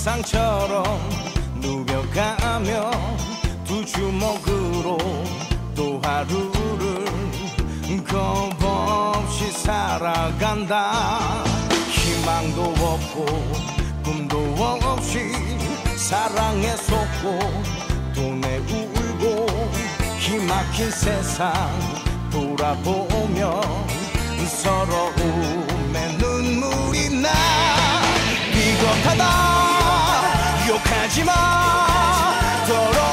상처럼 누벼가며 두 주먹으로 또 하루를 겁없이 살아간다. 희망도 없고 꿈도 없이 사랑에 속고 돈에 울고 기막힌 세상 돌아보며 서러움에 눈물이 나. 비겁하다 욕하지마 더러